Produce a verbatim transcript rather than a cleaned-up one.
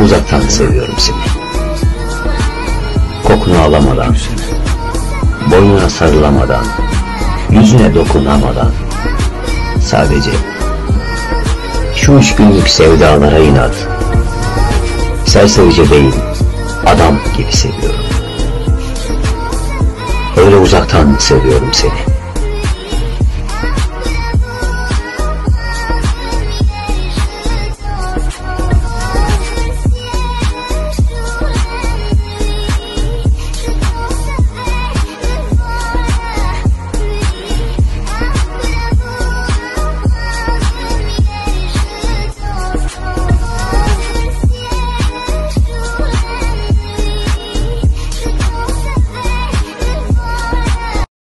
Uzaktan seviyorum seni. Kokunu alamadan, boynuna sarılamadan, yüzüne dokunamadan, sadece şu üç günlük sevdalara inat, serserice değil, adam gibi seviyorum. Öyle uzaktan seviyorum seni.